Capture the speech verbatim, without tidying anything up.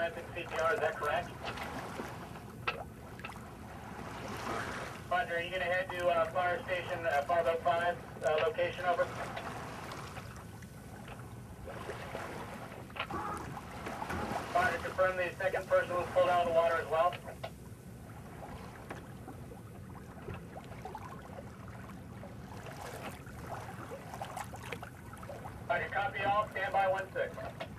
commencing C P R, is that correct? Roger, are you going to head to uh, fire station uh, five oh five uh, location, over? Roger, confirm the second person was pulled out of the water as well. Roger, copy all, stand by one six.